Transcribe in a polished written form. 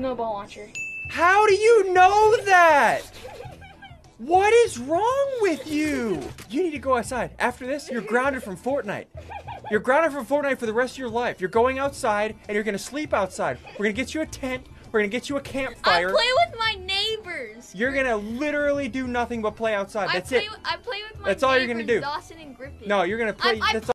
snowball launcher. How do you know that? What is wrong with you? You need to go outside. After this, you're grounded from Fortnite. You're grounded from Fortnite for the rest of your life. You're going outside, and you're going to sleep outside. We're going to get you a tent. We're going to get you a campfire. I play with my neighbors. You're going to literally do nothing but play outside. That's it. I play with my That's neighbors, all you're going to do. Dawson and Griffin. No, you're going to play. That's all